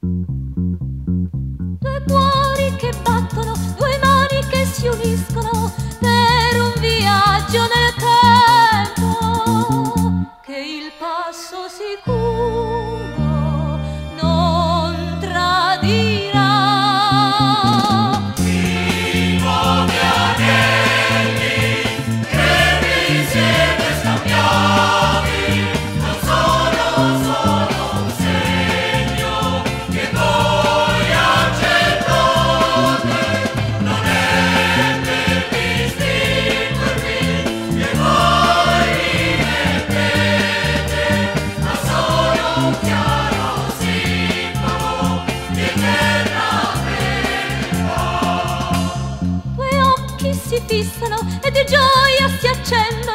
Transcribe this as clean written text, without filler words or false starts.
Due cuori che battono, due mani che si uniscono per un viaggio nel tempo, che il passo sicuro non tradirà. I nuovi anelli che insieme scambiati non sono solo un segno che voi accettate, non è per distinguervi che voi li mettete, ma solo un chiaro simbolo di eterna verità. Due occhi si fissano e di gioia si accendono